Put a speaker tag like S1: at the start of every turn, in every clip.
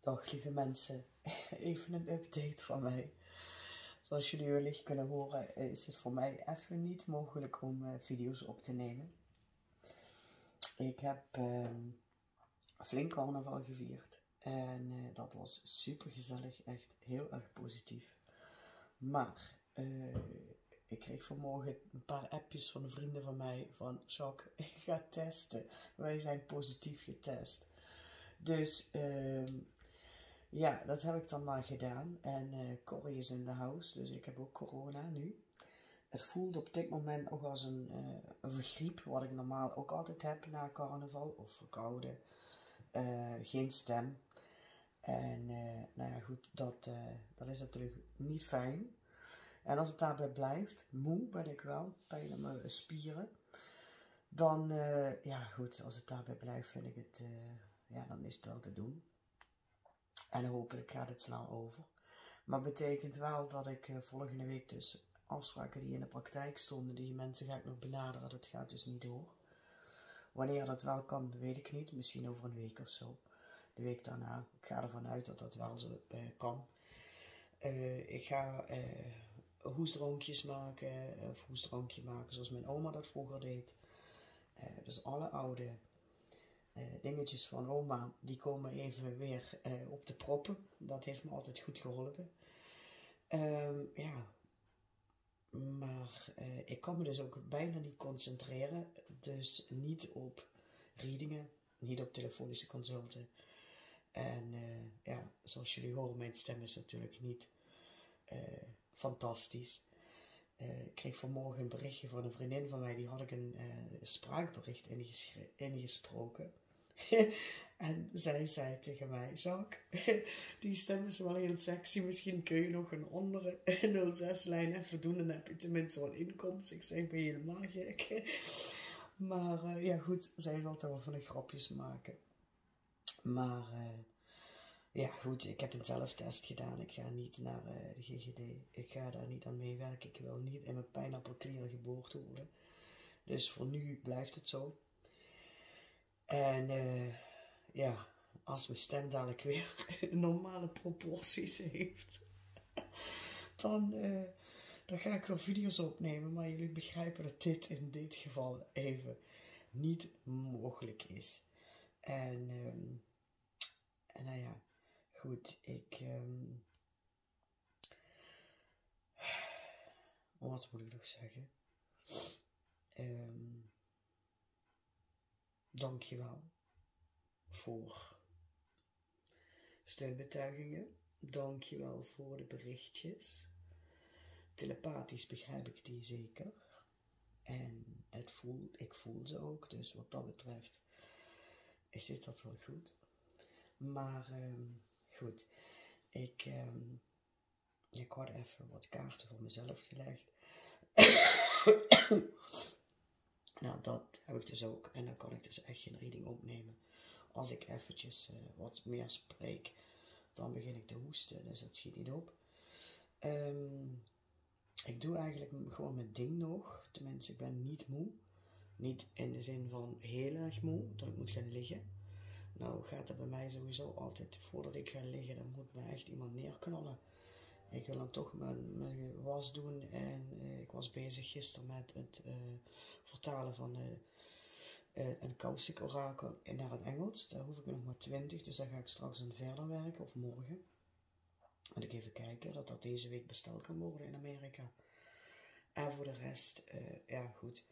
S1: Dag lieve mensen, even een update van mij. Zoals jullie wellicht kunnen horen is het voor mij even niet mogelijk om video's op te nemen. Ik heb flink carnaval gevierd en dat was super gezellig, echt heel erg positief. Maar ik kreeg vanmorgen een paar appjes van vrienden van mij van Jacques, ik ga testen. Wij zijn positief getest. Dus ja, dat heb ik dan maar gedaan. En Corrie is in de house, dus ik heb ook corona nu. Het voelt op dit moment nog als een vergriep, wat ik normaal ook altijd heb na carnaval. Of verkouden. Geen stem. En nou ja, goed, dat is natuurlijk niet fijn. En als het daarbij blijft, moe ben ik wel, pijn in mijn spieren. Dan, ja goed, als het daarbij blijft vind ik het, ja dan is het wel te doen. En hopelijk gaat het snel over. Maar betekent wel dat ik volgende week dus afspraken die in de praktijk stonden, die mensen ga ik nog benaderen, dat gaat dus niet door. Wanneer dat wel kan, weet ik niet. Misschien over een week of zo. De week daarna. Ik ga ervan uit dat dat wel zo kan. Ik ga hoestdrankjes maken, of hoestdrankje maken zoals mijn oma dat vroeger deed. Dus alle oude dingetjes van oma, die komen even weer op de proppen. Dat heeft me altijd goed geholpen. Ja, maar ik kan me dus ook bijna niet concentreren. Dus niet op readingen, niet op telefonische consulten. En ja, zoals jullie horen, mijn stem is natuurlijk niet fantastisch. Ik kreeg vanmorgen een berichtje van een vriendin van mij, die had ik een spraakbericht ingesproken. En zij zei tegen mij, Jacques, die stem is wel heel sexy, misschien kun je nog een andere 06-lijn even doen, dan heb je tenminste wel inkomst. Ik zeg, ben je helemaal gek? Maar ja goed, zij zal altijd wel van de grapjes maken. Maar ja goed, ik heb een zelftest gedaan, ik ga niet naar de GGD, ik ga daar niet aan meewerken, ik wil niet in mijn pijnappelklieren geboord worden. Dus voor nu blijft het zo. En ja, als mijn stem dadelijk weer normale proporties heeft, dan ga ik weer video's opnemen. Maar jullie begrijpen dat dit in dit geval even niet mogelijk is. En nou ja, goed, wat moet ik nog zeggen? Dankjewel voor steunbetuigingen. Dankjewel voor de berichtjes. Telepathisch begrijp ik die zeker. En ik voel ze ook. Dus wat dat betreft zit dat wel goed. Maar goed. Ik had even wat kaarten voor mezelf gelegd. Nou, dat heb ik dus ook. En dan kan ik dus echt geen reading opnemen. Als ik eventjes wat meer spreek, dan begin ik te hoesten. Dus dat schiet niet op. Ik doe eigenlijk gewoon mijn ding nog. Tenminste, ik ben niet moe. Niet in de zin van heel erg moe, dat ik moet gaan liggen. Nou gaat het bij mij sowieso altijd, voordat ik ga liggen, dan moet me echt iemand neerknallen. Ik wil dan toch mijn was doen en ik was bezig gisteren met het vertalen van een Kausik orakel naar het Engels. Daar hoef ik nog maar 20, dus daar ga ik straks aan verder werken, of morgen. En ik even kijken dat dat deze week besteld kan worden in Amerika. En voor de rest, ja goed,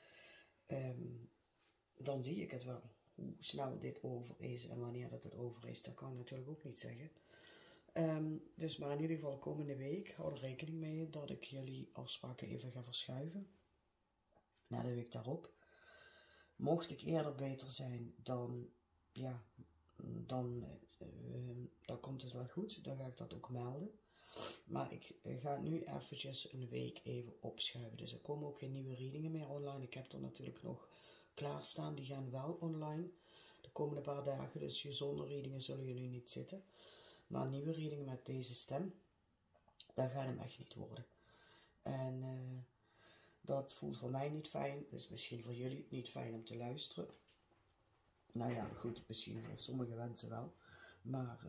S1: dan zie ik het wel. Hoe snel dit over is en wanneer dat het over is, dat kan ik natuurlijk ook niet zeggen. Dus maar in ieder geval komende week, hou er rekening mee dat ik jullie afspraken even ga verschuiven. Na de week daarop. Mocht ik eerder beter zijn, dan, ja, dan komt het wel goed. Dan ga ik dat ook melden. Maar ik ga nu eventjes een week even opschuiven. Dus er komen ook geen nieuwe readingen meer online. Ik heb er natuurlijk nog klaarstaan. Die gaan wel online de komende paar dagen. Dus je zonnereadingen zullen jullie niet zitten. Maar nieuwe readingen met deze stem, dat gaat hem echt niet worden. En dat voelt voor mij niet fijn. Dus misschien voor jullie niet fijn om te luisteren. Nou ja, goed, misschien voor sommige mensen wel. Maar,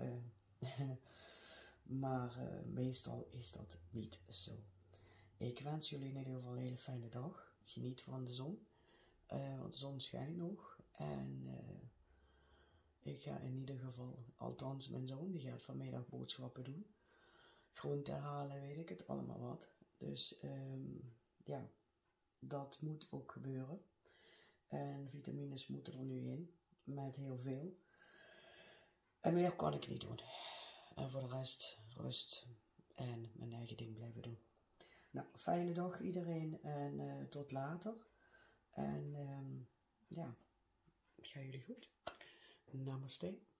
S1: maar meestal is dat niet zo. Ik wens jullie in ieder geval een hele fijne dag. Geniet van de zon. Want de zon schijnt nog. En ik ga in ieder geval, althans mijn zoon, die gaat vanmiddag boodschappen doen. Groenten halen, weet ik het, allemaal wat. Dus ja, dat moet ook gebeuren. En vitamines moeten er nu in, met heel veel. En meer kan ik niet doen. En voor de rest, rust en mijn eigen ding blijven doen. Nou, fijne dag iedereen en tot later. En ja, ga jullie goed. Namaste.